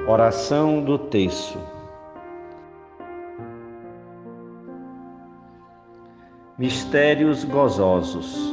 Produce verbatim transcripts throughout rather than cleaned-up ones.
Oração do Terço. Mistérios gozosos.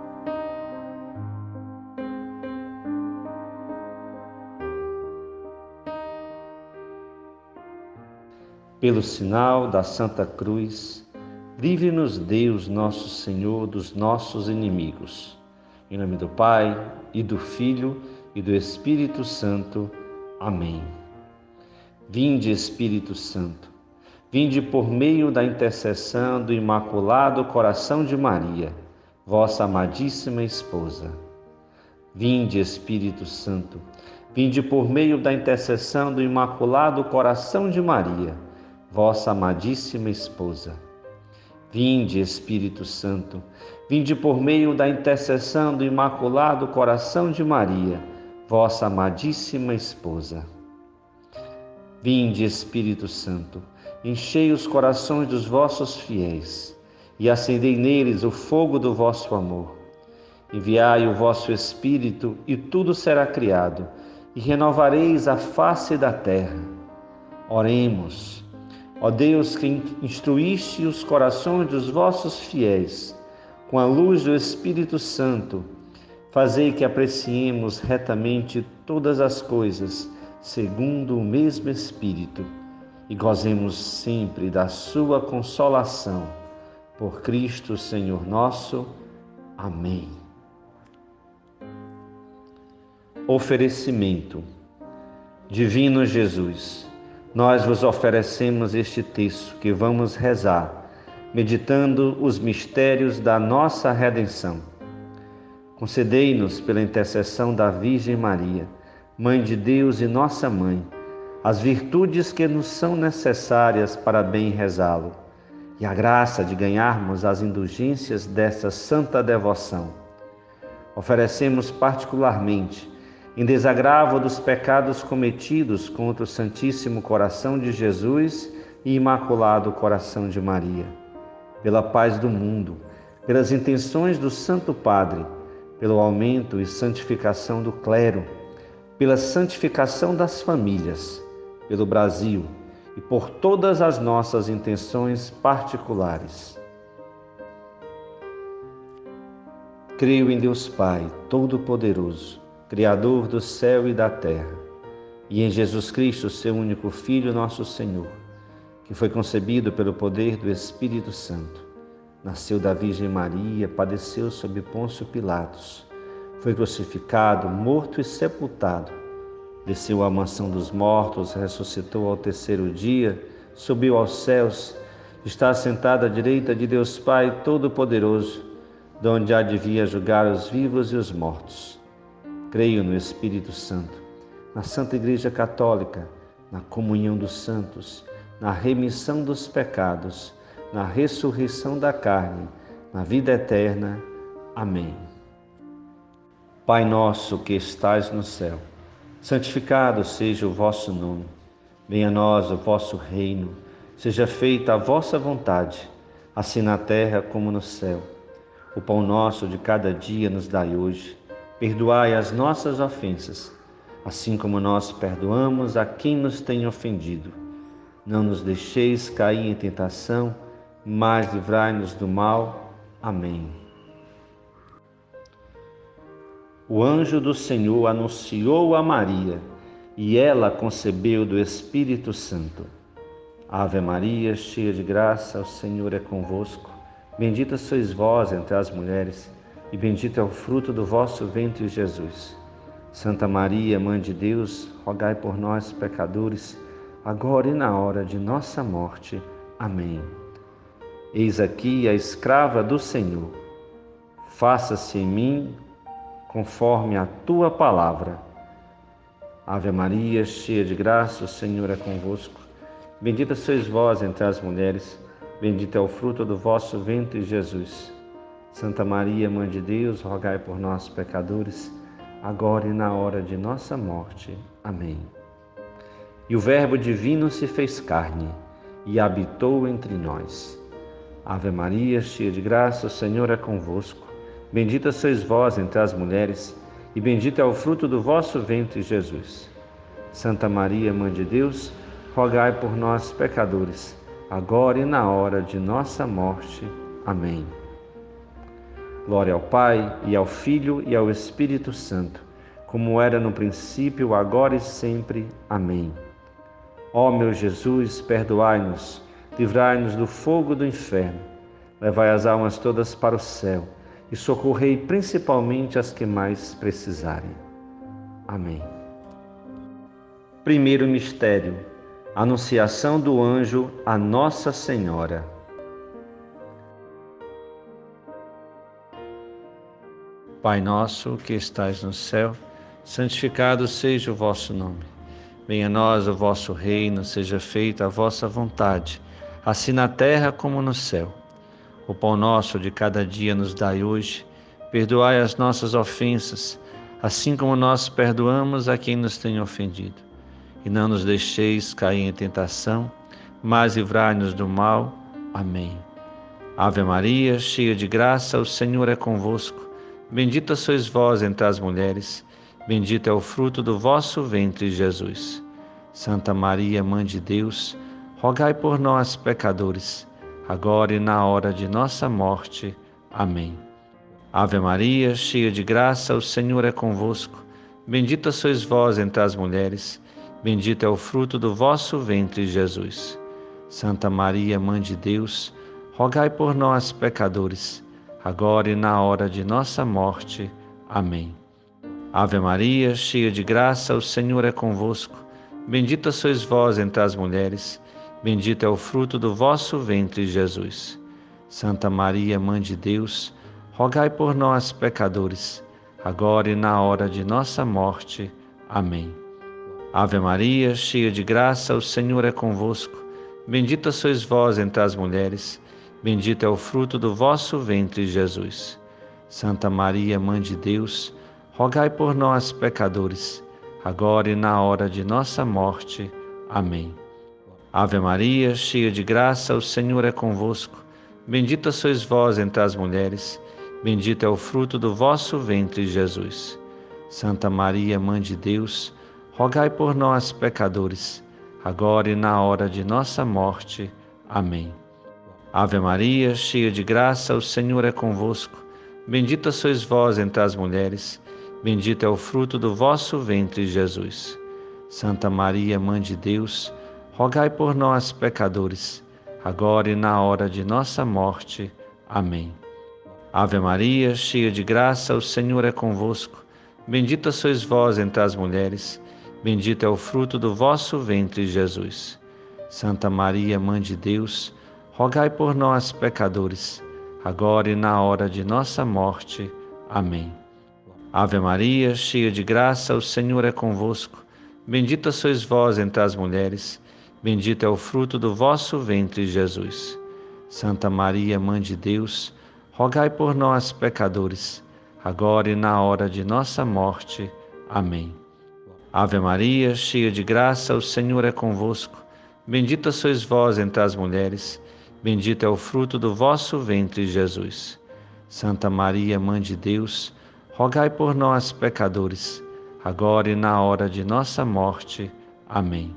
Pelo sinal da Santa Cruz, livre-nos Deus nosso Senhor dos nossos inimigos. Em nome do Pai, e do Filho, e do Espírito Santo. Amém. Vinde, Espírito Santo, vinde por meio da intercessão do Imaculado Coração de Maria, vossa amadíssima esposa. Vinde, Espírito Santo, vinde por meio da intercessão do Imaculado Coração de Maria, vossa amadíssima esposa. Vinde, Espírito Santo, vinde por meio da intercessão do Imaculado Coração de Maria, vossa amadíssima esposa. Vinde, Espírito Santo, enchei os corações dos vossos fiéis e acendei neles o fogo do vosso amor. Enviai o vosso Espírito e tudo será criado, e renovareis a face da terra. Oremos. Ó Deus, que instruíste os corações dos vossos fiéis com a luz do Espírito Santo, fazei que apreciemos retamente todas as coisas segundo o mesmo Espírito e gozemos sempre da sua consolação. Por Cristo, Senhor nosso. Amém. Oferecimento. Divino Jesus, nós vos oferecemos este texto que vamos rezar, meditando os mistérios da nossa redenção. Concedei-nos, pela intercessão da Virgem Maria, Mãe de Deus e nossa Mãe, as virtudes que nos são necessárias para bem rezá-lo, e a graça de ganharmos as indulgências desta santa devoção. Oferecemos particularmente, em desagravo dos pecados cometidos contra o Santíssimo Coração de Jesus e Imaculado Coração de Maria, pela paz do mundo, pelas intenções do Santo Padre, pelo aumento e santificação do clero, pela santificação das famílias, pelo Brasil e por todas as nossas intenções particulares. Creio em Deus Pai Todo-Poderoso, Criador do céu e da terra, e em Jesus Cristo, seu único Filho, nosso Senhor, que foi concebido pelo poder do Espírito Santo. Nasceu da Virgem Maria, padeceu sob Pôncio Pilatos, foi crucificado, morto e sepultado, desceu à mansão dos mortos, ressuscitou ao terceiro dia, subiu aos céus, está assentado à direita de Deus Pai Todo-Poderoso, de onde há de vir a julgar os vivos e os mortos. Creio no Espírito Santo, na Santa Igreja Católica, na comunhão dos santos, na remissão dos pecados, na ressurreição da carne, na vida eterna. Amém. Pai nosso que estais no céu, santificado seja o vosso nome. Venha a nós o vosso reino. Seja feita a vossa vontade, assim na terra como no céu. O pão nosso de cada dia nos dai hoje. Perdoai as nossas ofensas, assim como nós perdoamos a quem nos tem ofendido. Não nos deixeis cair em tentação, mas livrai-nos do mal. Amém. O anjo do Senhor anunciou a Maria, e ela concebeu do Espírito Santo. Ave Maria, cheia de graça, o Senhor é convosco. Bendita sois vós entre as mulheres, e bendito é o fruto do vosso ventre, Jesus. Santa Maria, Mãe de Deus, rogai por nós, pecadores, agora e na hora de nossa morte. Amém. Eis aqui a escrava do Senhor. Faça-se em mim conforme a tua palavra. Ave Maria, cheia de graça, o Senhor é convosco. Bendita sois vós entre as mulheres, bendito é o fruto do vosso ventre, Jesus. Santa Maria, Mãe de Deus, rogai por nós, pecadores, agora e na hora de nossa morte. Amém. E o Verbo divino se fez carne e habitou entre nós. Ave Maria, cheia de graça, o Senhor é convosco. Bendita sois vós entre as mulheres, e bendito é o fruto do vosso ventre, Jesus. Santa Maria, Mãe de Deus, rogai por nós, pecadores, agora e na hora de nossa morte. Amém. Glória ao Pai, e ao Filho, e ao Espírito Santo, como era no princípio, agora e sempre. Amém. Ó meu Jesus, perdoai-nos, livrai-nos do fogo do inferno, levai as almas todas para o céu e socorrei principalmente as que mais precisarem. Amém. Primeiro mistério: Anunciação do anjo a Nossa Senhora. Pai nosso que estais no céu, santificado seja o vosso nome. Venha a nós o vosso reino, seja feita a vossa vontade, assim na terra como no céu. O pão nosso de cada dia nos dai hoje, perdoai as nossas ofensas, assim como nós perdoamos a quem nos tem ofendido. E não nos deixeis cair em tentação, mas livrai-nos do mal. Amém. Ave Maria, cheia de graça, o Senhor é convosco. Bendita sois vós entre as mulheres, bendito é o fruto do vosso ventre, Jesus. Santa Maria, Mãe de Deus, rogai por nós, pecadores, agora e na hora de nossa morte. Amém. Ave Maria, cheia de graça, o Senhor é convosco. Bendita sois vós entre as mulheres, bendito é o fruto do vosso ventre, Jesus. Santa Maria, Mãe de Deus, rogai por nós, pecadores, agora e na hora de nossa morte. Amém. Ave Maria, cheia de graça, o Senhor é convosco. Bendita sois vós entre as mulheres, bendito é o fruto do vosso ventre, Jesus. Santa Maria, Mãe de Deus, rogai por nós, pecadores, agora e na hora de nossa morte. Amém. Ave Maria, cheia de graça, o Senhor é convosco. Bendita sois vós entre as mulheres, bendito é o fruto do vosso ventre, Jesus. Santa Maria, Mãe de Deus, rogai por nós, pecadores, agora e na hora de nossa morte. Amém. Ave Maria, cheia de graça, o Senhor é convosco. Bendita sois vós entre as mulheres, bendito é o fruto do vosso ventre, Jesus. Santa Maria, Mãe de Deus, rogai por nós, pecadores, agora e na hora de nossa morte. Amém. Ave Maria, cheia de graça, o Senhor é convosco. Bendita sois vós entre as mulheres, bendito é o fruto do vosso ventre, Jesus. Santa Maria, Mãe de Deus, rogai por nós, pecadores, agora e na hora de nossa morte. Amém. Ave Maria, cheia de graça, o Senhor é convosco. Bendita sois vós entre as mulheres, bendito é o fruto do vosso ventre, Jesus. Santa Maria, Mãe de Deus, rogai por nós, pecadores, agora e na hora de nossa morte. Amém. Ave Maria, cheia de graça, o Senhor é convosco. Bendita sois vós entre as mulheres, bendito é o fruto do vosso ventre, Jesus. Santa Maria, Mãe de Deus, rogai por nós, pecadores, agora e na hora de nossa morte. Amém. Ave Maria, cheia de graça, o Senhor é convosco. Bendita sois vós entre as mulheres, bendito é o fruto do vosso ventre, Jesus. Santa Maria, Mãe de Deus, rogai por nós, pecadores, agora e na hora de nossa morte. Amém.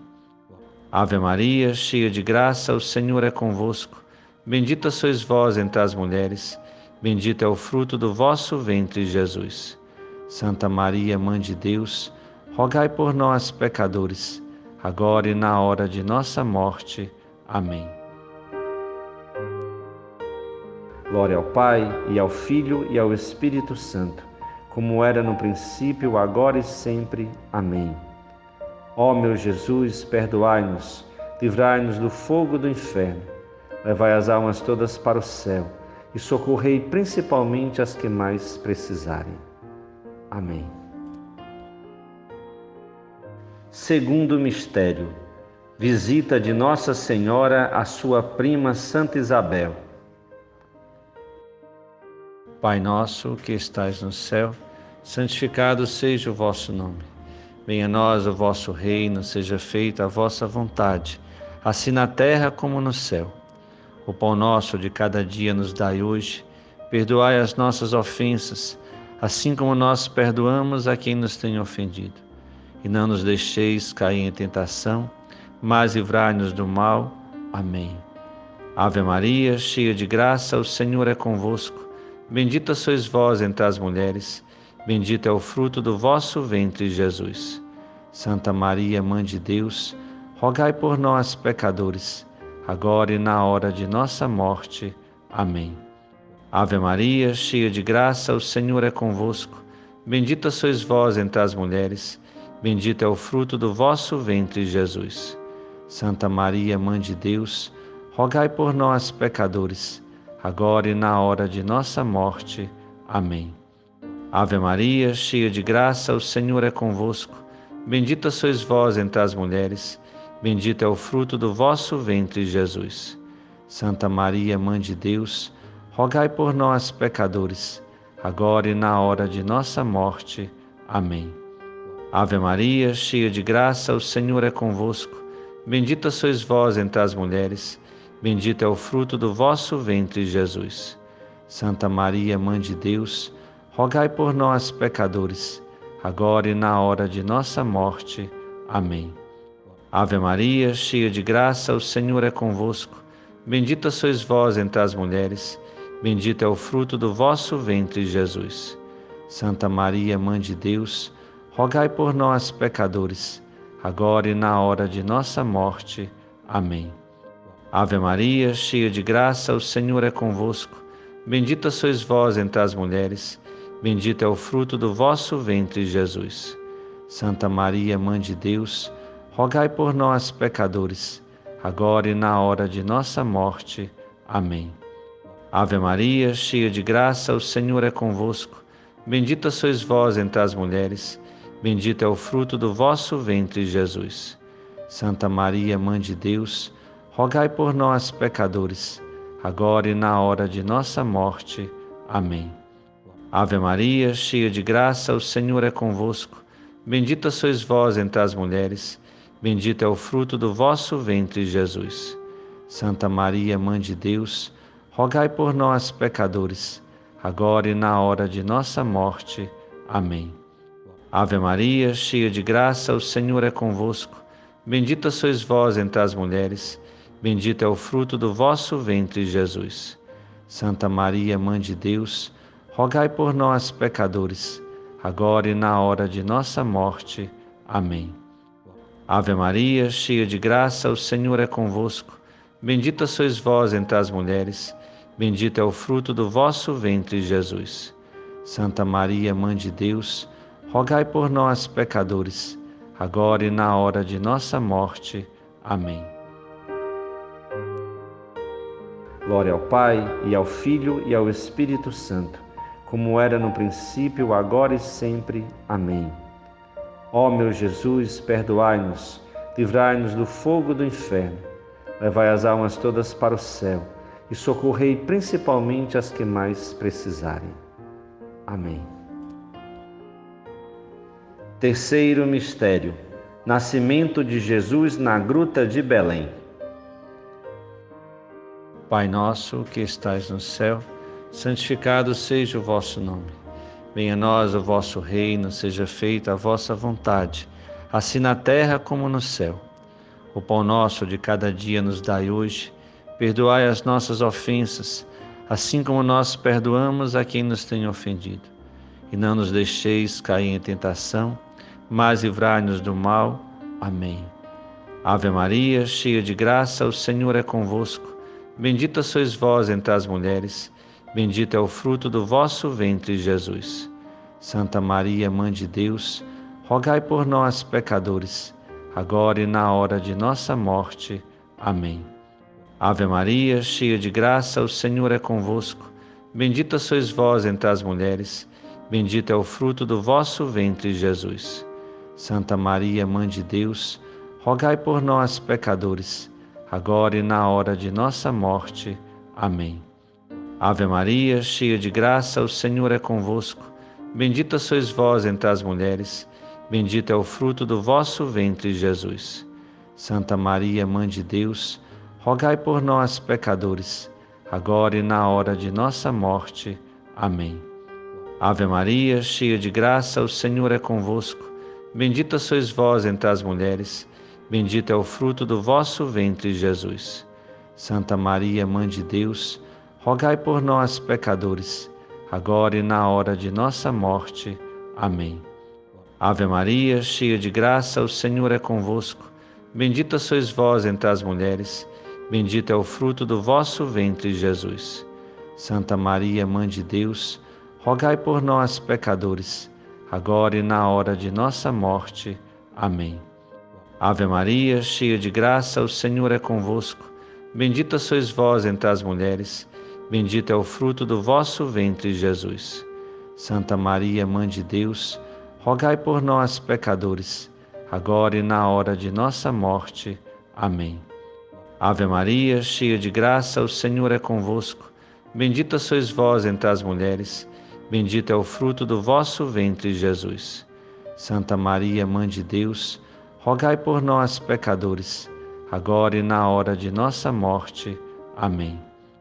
Ave Maria, cheia de graça, o Senhor é convosco. Bendita sois vós entre as mulheres, bendito é o fruto do vosso ventre, Jesus. Santa Maria, Mãe de Deus, rogai por nós, pecadores, agora e na hora de nossa morte. Amém. Glória ao Pai, e ao Filho, e ao Espírito Santo, como era no princípio, agora e sempre. Amém. Ó meu Jesus, perdoai-nos, livrai-nos do fogo do inferno, levai as almas todas para o céu e socorrei principalmente as que mais precisarem. Amém. Segundo mistério: visita de Nossa Senhora à sua prima Santa Isabel. Pai nosso que estais no céu, santificado seja o vosso nome. Venha a nós o vosso reino, seja feita a vossa vontade, assim na terra como no céu. O pão nosso de cada dia nos dai hoje, perdoai as nossas ofensas, assim como nós perdoamos a quem nos tem ofendido. e não nos deixeis cair em tentação, mas livrai-nos do mal. Amém. Ave Maria, cheia de graça, o Senhor é convosco. Bendita sois vós entre as mulheres, bendito é o fruto do vosso ventre, Jesus. Santa Maria, Mãe de Deus, rogai por nós, pecadores, agora e na hora de nossa morte. Amém. Ave Maria, cheia de graça, o Senhor é convosco. Bendita sois vós entre as mulheres, bendito é o fruto do vosso ventre, Jesus. Santa Maria, Mãe de Deus, rogai por nós, pecadores, agora e na hora de nossa morte. Amém. Ave Maria, cheia de graça, o Senhor é convosco. Bendita sois vós entre as mulheres, bendito é o fruto do vosso ventre, Jesus. Santa Maria, Mãe de Deus, rogai por nós, pecadores, agora e na hora de nossa morte. Amém. Ave Maria, cheia de graça, o Senhor é convosco. Bendita sois vós entre as mulheres, bendito é o fruto do vosso ventre, Jesus. Santa Maria, Mãe de Deus, rogai por nós, pecadores, agora e na hora de nossa morte. Amém. Ave Maria, cheia de graça, o Senhor é convosco. Bendita sois vós entre as mulheres, bendito é o fruto do vosso ventre, Jesus. Santa Maria, Mãe de Deus, rogai por nós, pecadores, agora e na hora de nossa morte. Amém. Ave Maria, cheia de graça, o Senhor é convosco. Bendita sois vós entre as mulheres, bendito é o fruto do vosso ventre, Jesus. Santa Maria, Mãe de Deus, rogai por nós, pecadores, agora e na hora de nossa morte. Amém. Ave Maria, cheia de graça, o Senhor é convosco. Bendita sois vós entre as mulheres, bendito é o fruto do vosso ventre, Jesus. Santa Maria, Mãe de Deus, rogai por nós, pecadores, agora e na hora de nossa morte. Amém. Ave Maria, cheia de graça, o Senhor é convosco. Bendita sois vós entre as mulheres, bendito é o fruto do vosso ventre, Jesus. Santa Maria, Mãe de Deus, rogai por nós, pecadores, agora e na hora de nossa morte. Amém. Ave Maria, cheia de graça, o Senhor é convosco. Bendita sois vós entre as mulheres, bendito é o fruto do vosso ventre, Jesus. Santa Maria, Mãe de Deus, rogai por nós, pecadores, agora e na hora de nossa morte. Amém. Ave Maria, cheia de graça, o Senhor é convosco. Bendita sois vós entre as mulheres, bendito é o fruto do vosso ventre, Jesus. Santa Maria, Mãe de Deus, rogai por nós, pecadores, agora e na hora de nossa morte. Amém. Glória ao Pai, e ao Filho, e ao Espírito Santo, como era no princípio, agora e sempre. Amém. Ó meu Jesus, perdoai-nos, livrai-nos do fogo do inferno, levai as almas todas para o céu e socorrei principalmente as que mais precisarem. Amém. Terceiro mistério: nascimento de Jesus na gruta de Belém. Pai nosso que estais no céu, santificado seja o vosso nome. Venha a nós o vosso reino, seja feita a vossa vontade, assim na terra como no céu. O pão nosso de cada dia nos dai hoje, perdoai as nossas ofensas, assim como nós perdoamos a quem nos tem ofendido. E não nos deixeis cair em tentação, mas livrai-nos do mal. Amém. Ave Maria, cheia de graça, o Senhor é convosco. Bendita sois vós entre as mulheres, bendito é o fruto do vosso ventre, Jesus. Santa Maria, Mãe de Deus, rogai por nós, pecadores, agora e na hora de nossa morte. Amém. Ave Maria, cheia de graça, o Senhor é convosco. Bendita sois vós entre as mulheres, bendito é o fruto do vosso ventre, Jesus. Santa Maria, Mãe de Deus, rogai por nós, pecadores, agora e na hora de nossa morte. Amém. Ave Maria, cheia de graça, o Senhor é convosco. Bendita sois vós entre as mulheres, bendito é o fruto do vosso ventre, Jesus. Santa Maria, Mãe de Deus, rogai por nós, pecadores, agora e na hora de nossa morte. Amém. Ave Maria, cheia de graça, o Senhor é convosco. bendita sois vós entre as mulheres, bendito é o fruto do vosso ventre, Jesus. Santa Maria, Mãe de Deus, rogai por nós, pecadores, agora e na hora de nossa morte. Amém. Ave Maria, cheia de graça, o Senhor é convosco. Bendita sois vós entre as mulheres, bendito é o fruto do vosso ventre, Jesus. Santa Maria, Mãe de Deus, rogai por nós, pecadores, agora e na hora de nossa morte. Amém. Ave Maria, cheia de graça, o Senhor é convosco. Bendita sois vós entre as mulheres, bendito é o fruto do vosso ventre, Jesus. Santa Maria, Mãe de Deus, rogai por nós, pecadores, agora e na hora de nossa morte. Amém. Ave Maria, cheia de graça, o Senhor é convosco. Bendita sois vós entre as mulheres, bendito é o fruto do vosso ventre, Jesus. Santa Maria, Mãe de Deus, rogai por nós, pecadores, agora e na hora de nossa morte. Amém.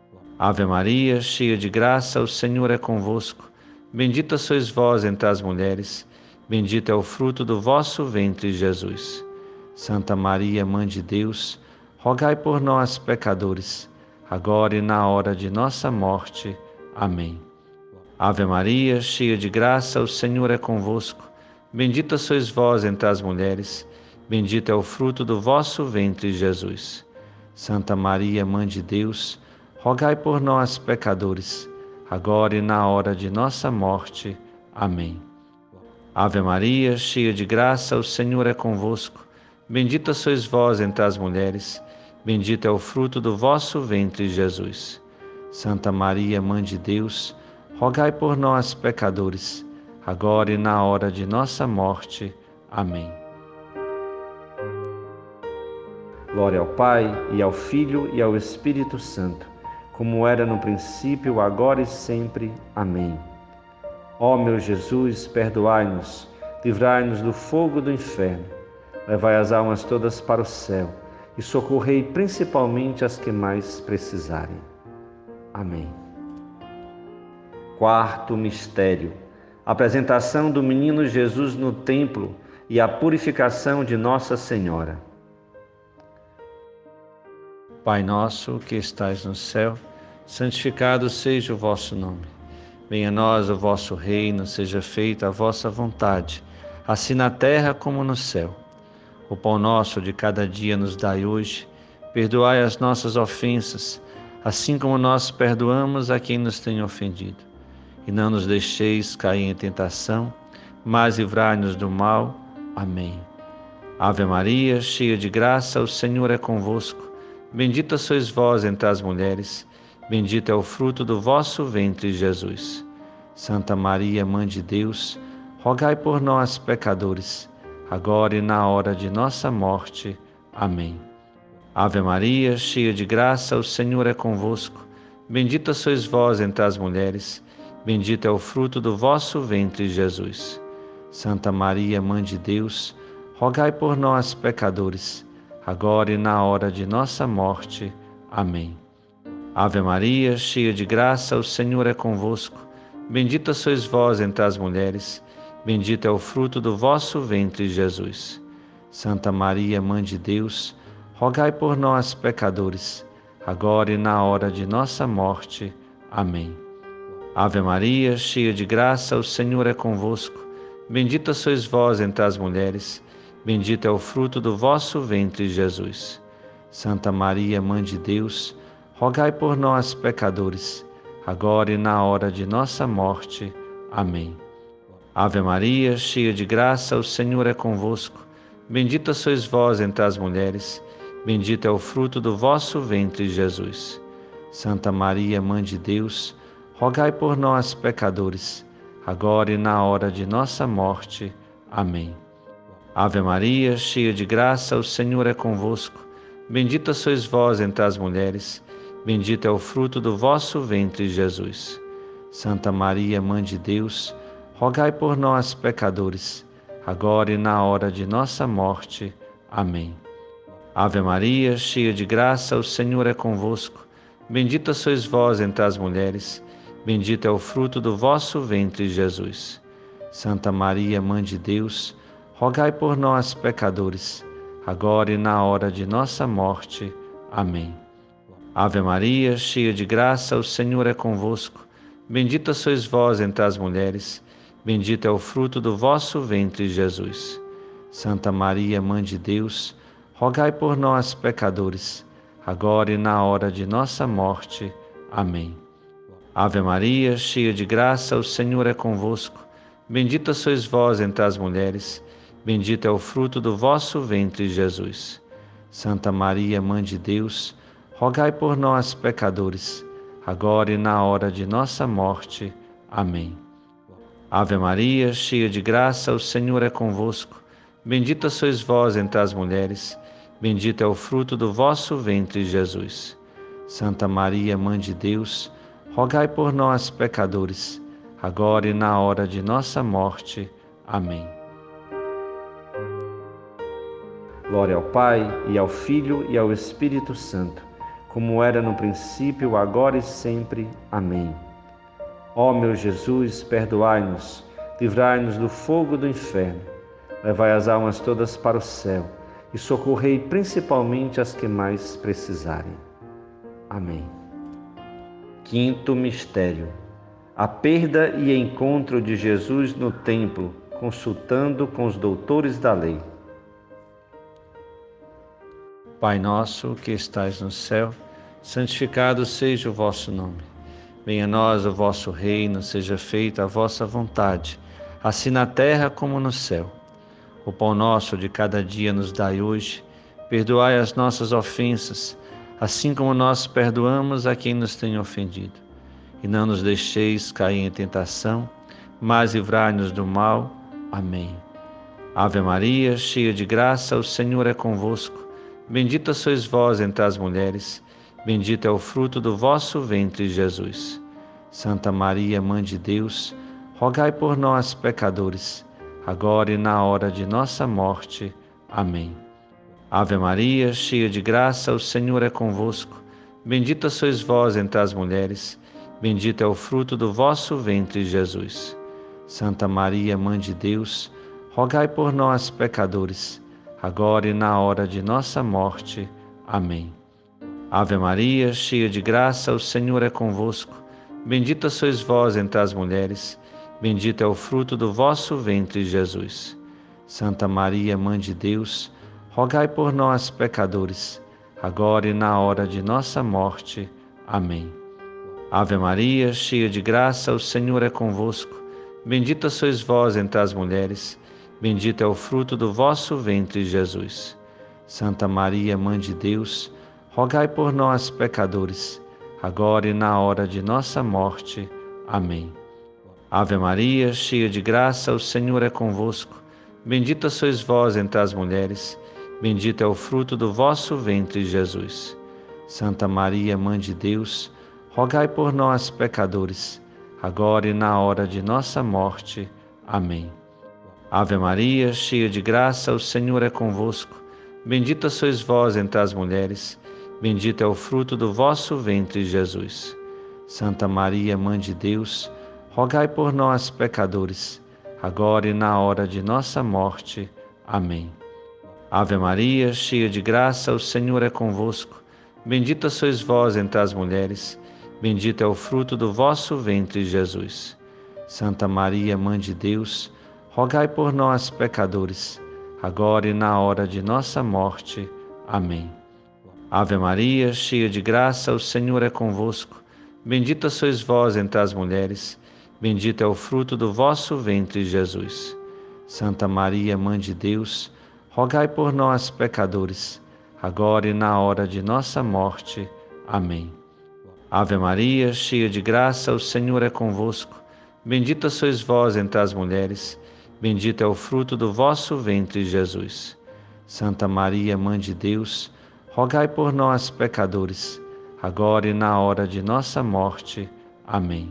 Ave Maria, cheia de graça, o Senhor é convosco. Bendita sois vós entre as mulheres, bendito é o fruto do vosso ventre, Jesus. Santa Maria, Mãe de Deus, rogai por nós, pecadores, agora e na hora de nossa morte. Amém. Ave Maria, cheia de graça, o Senhor é convosco. Bendita sois vós entre as mulheres, bendito é o fruto do vosso ventre, Jesus. Santa Maria, Mãe de Deus, rogai por nós, pecadores, agora e na hora de nossa morte. Amém. Ave Maria, cheia de graça, o Senhor é convosco. Bendita sois vós entre as mulheres, bendito é o fruto do vosso ventre, Jesus. Santa Maria, Mãe de Deus, rogai por nós, pecadores, agora e na hora de nossa morte. Amém. Glória ao Pai, e ao Filho, e ao Espírito Santo, como era no princípio, agora e sempre. Amém. Ó meu Jesus, perdoai-nos, livrai-nos do fogo do inferno, levai as almas todas para o céu e socorrei principalmente as que mais precisarem. Amém. Quarto mistério: apresentação do menino Jesus no templo e a purificação de Nossa Senhora. Pai nosso que estais no céu, santificado seja o vosso nome. Venha a nós o vosso reino, seja feita a vossa vontade, assim na terra como no céu. O pão nosso de cada dia nos dai hoje, perdoai as nossas ofensas, assim como nós perdoamos a quem nos tem ofendido. E não nos deixeis cair em tentação, mas livrai-nos do mal. Amém. Ave Maria, cheia de graça, o Senhor é convosco. Bendita sois vós entre as mulheres, bendito é o fruto do vosso ventre, Jesus. Santa Maria, Mãe de Deus, rogai por nós, pecadores, agora e na hora de nossa morte. Amém. Ave Maria, cheia de graça, o Senhor é convosco. Bendita sois vós entre as mulheres, bendito é o fruto do vosso ventre, Jesus. Santa Maria, Mãe de Deus, rogai por nós, pecadores, agora e na hora de nossa morte. Amém. Ave Maria, cheia de graça, o Senhor é convosco. Bendita sois vós entre as mulheres, bendito é o fruto do vosso ventre, Jesus. Santa Maria, Mãe de Deus, rogai por nós, pecadores, agora e na hora de nossa morte. Amém. Ave Maria, cheia de graça, o Senhor é convosco. Bendita sois vós entre as mulheres, bendito é o fruto do vosso ventre, Jesus. Santa Maria, Mãe de Deus, rogai por nós, pecadores, agora e na hora de nossa morte. Amém. Ave Maria, cheia de graça, o Senhor é convosco. Bendita sois vós entre as mulheres, bendito é o fruto do vosso ventre, Jesus. Santa Maria, Mãe de Deus, rogai por nós, pecadores, agora e na hora de nossa morte. Amém. Ave Maria, cheia de graça, o Senhor é convosco. Bendita sois vós entre as mulheres, bendito é o fruto do vosso ventre, Jesus. Santa Maria, Mãe de Deus, rogai por nós, pecadores, agora e na hora de nossa morte. Amém. Ave Maria, cheia de graça, o Senhor é convosco. Bendita sois vós entre as mulheres, bendito é o fruto do vosso ventre, Jesus. Santa Maria, Mãe de Deus, rogai por nós, pecadores, agora e na hora de nossa morte. Amém. Ave Maria, cheia de graça, o Senhor é convosco. Bendita sois vós entre as mulheres, bendito é o fruto do vosso ventre, Jesus. Santa Maria, Mãe de Deus, rogai por nós, pecadores, agora e na hora de nossa morte. Amém. Ave Maria, cheia de graça, o Senhor é convosco. Bendita sois vós entre as mulheres, bendito é o fruto do vosso ventre, Jesus. Santa Maria, Mãe de Deus, rogai por nós, pecadores, agora e na hora de nossa morte. Amém. Ave Maria, cheia de graça, o Senhor é convosco. Bendita sois vós entre as mulheres, bendito é o fruto do vosso ventre, Jesus. Santa Maria, Mãe de Deus, rogai por nós, pecadores, agora e na hora de nossa morte. Amém. Glória ao Pai, e ao Filho, e ao Espírito Santo, como era no princípio, agora e sempre. Amém. Ó meu Jesus, perdoai-nos, livrai-nos do fogo do inferno, levai as almas todas para o céu e socorrei principalmente as que mais precisarem. Amém. Quinto mistério: a perda e encontro de Jesus no templo, consultando com os doutores da lei. Pai nosso que estais no céu, santificado seja o vosso nome. Venha a nós o vosso reino, seja feita a vossa vontade, assim na terra como no céu. O pão nosso de cada dia nos dai hoje, perdoai as nossas ofensas, assim como nós perdoamos a quem nos tem ofendido. E não nos deixeis cair em tentação, mas livrai-nos do mal. Amém. Ave Maria, cheia de graça, o Senhor é convosco. Bendita sois vós entre as mulheres, bendito é o fruto do vosso ventre, Jesus. Santa Maria, Mãe de Deus, rogai por nós, pecadores, agora e na hora de nossa morte. Amém. Ave Maria, cheia de graça, o Senhor é convosco. Bendita sois vós entre as mulheres, bendito é o fruto do vosso ventre, Jesus. Santa Maria, Mãe de Deus, rogai por nós, pecadores, agora e na hora de nossa morte. Amém. Ave Maria, cheia de graça, o Senhor é convosco. Bendita sois vós entre as mulheres, bendito é o fruto do vosso ventre, Jesus. Santa Maria, Mãe de Deus, rogai por nós, pecadores, agora e na hora de nossa morte. Amém. Ave Maria, cheia de graça, o Senhor é convosco. Bendita sois vós entre as mulheres, bendito é o fruto do vosso ventre, Jesus. Santa Maria, Mãe de Deus, rogai por nós, pecadores, agora e na hora de nossa morte. Amém. Ave Maria, cheia de graça, o Senhor é convosco. Bendita sois vós entre as mulheres, bendito é o fruto do vosso ventre, Jesus. Santa Maria, Mãe de Deus, rogai por nós, pecadores, agora e na hora de nossa morte. Amém. Ave Maria, cheia de graça, o Senhor é convosco. Bendita sois vós entre as mulheres, bendito é o fruto do vosso ventre, Jesus. Santa Maria, Mãe de Deus, rogai por nós, pecadores, agora e na hora de nossa morte. Amém. Ave Maria, cheia de graça, o Senhor é convosco. Bendita sois vós entre as mulheres, bendito é o fruto do vosso ventre, Jesus. Santa Maria, Mãe de Deus, rogai por nós, pecadores, agora e na hora de nossa morte. Amém. Ave Maria, cheia de graça, o Senhor é convosco. Bendita sois vós entre as mulheres, bendito é o fruto do vosso ventre, Jesus. Santa Maria, Mãe de Deus, rogai por nós, pecadores, agora e na hora de nossa morte. Amém. Ave Maria, cheia de graça, o Senhor é convosco. Bendita sois vós entre as mulheres, bendito é o fruto do vosso ventre, Jesus. Santa Maria, Mãe de Deus, rogai por nós, pecadores, agora e na hora de nossa morte. Amém.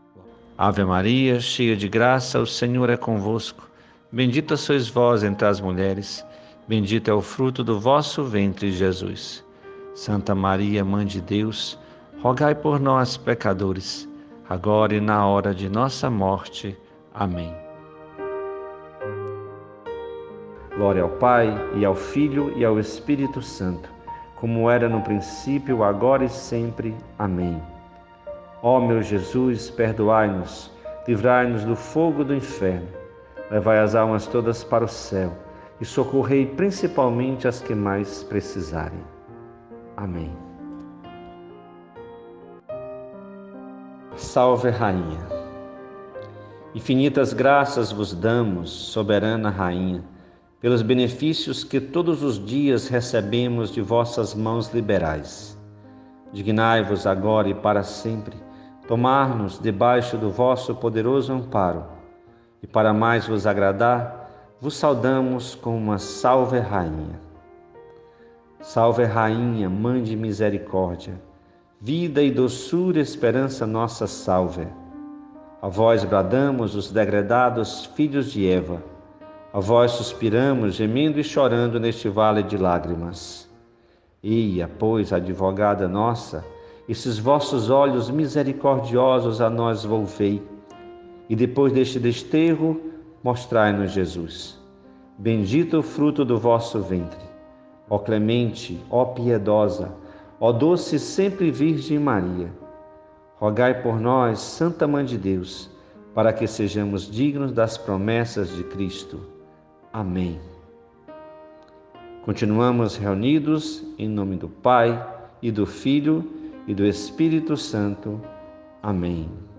Ave Maria, cheia de graça, o Senhor é convosco. Bendita sois vós entre as mulheres, bendito é o fruto do vosso ventre, Jesus. Santa Maria, Mãe de Deus, rogai por nós, pecadores, agora e na hora de nossa morte. Amém. Glória ao Pai, e ao Filho, e ao Espírito Santo, como era no princípio, agora e sempre. Amém. Ó meu Jesus, perdoai-nos, livrai-nos do fogo do inferno, levai as almas todas para o céu e socorrei principalmente as que mais precisarem. Amém. Salve, Rainha. Infinitas graças vos damos, soberana Rainha, pelos benefícios que todos os dias recebemos de vossas mãos liberais. Dignai-vos agora e para sempre tomar-nos debaixo do vosso poderoso amparo, e para mais vos agradar, vos saudamos com uma Salve Rainha. Salve Rainha, Mãe de Misericórdia, vida e doçura, esperança nossa, salve. A vós bradamos os degredados filhos de Eva, a vós suspiramos, gemendo e chorando neste vale de lágrimas. Eia, pois, advogada nossa, esses vossos olhos misericordiosos a nós volvei, e depois deste desterro, mostrai-nos Jesus. Bendito o fruto do vosso ventre. Ó clemente, ó piedosa, ó doce sempre Virgem Maria, rogai por nós, Santa Mãe de Deus, para que sejamos dignos das promessas de Cristo. Amém. Continuamos reunidos em nome do Pai, e do Filho, e do Espírito Santo. Amém.